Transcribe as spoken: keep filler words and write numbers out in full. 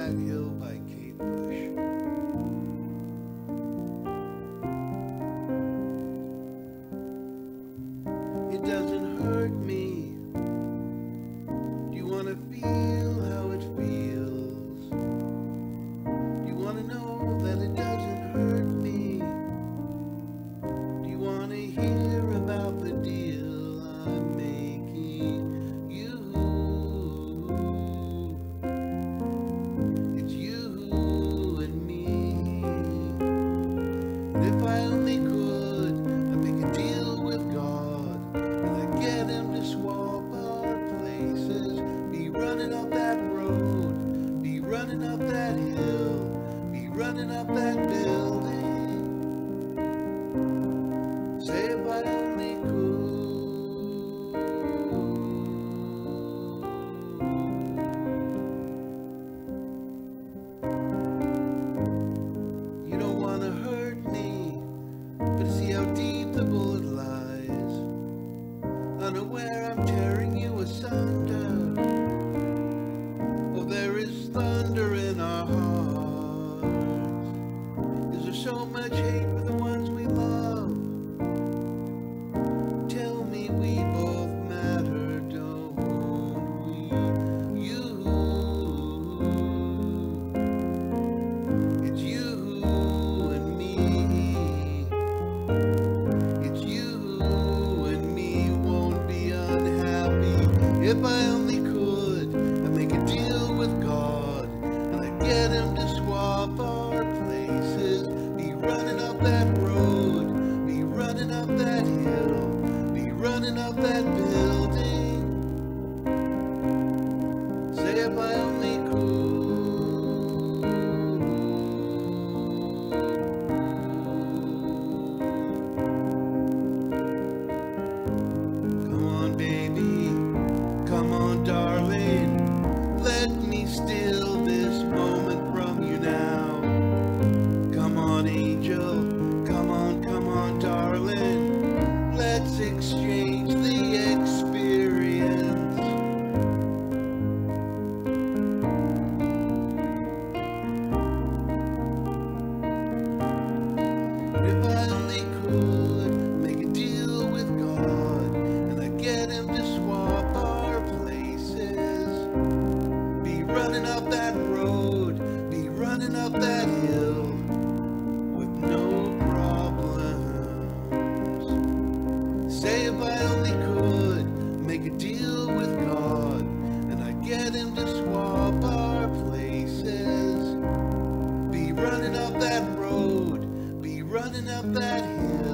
that hill by Kate Bush. It doesn't hurt me. Do you want to feel how it feels? Do you want to know that it doesn't hurt me? Do you want to hear about the deal I'm making you? It's you and me. And if I only could, I'd make a deal with God, and I'd get him to swap our places. Be running up that road, be running up that hill, be running up that building. Say if I only could. You don't want to hurt me, but see how deep the bullet lies. Unaware I'm tearing you asunder. Oh, there is thunder in our hearts. Is there so much hate for the ones we love? Tell me we both matter, don't we? You. It's you and me. It's you and me. Won't be unhappy. If I only could, I'd make a deal with God, and I'd get him to swap our places. Be running up that road, be running up that hill, be running up that building. Say if I only could. Come on, baby, come on, darling, let me steal this moment from you now. Come on, angel, come on, come on, darling, let's exchange the experience. If I only could make a deal with God, and I'd get him to swap our places. Be running up that road, be running up that hill with no problems. Say if I only could make a deal with God, and I'd get him to swap our places. Be running up that road, be running up that hill.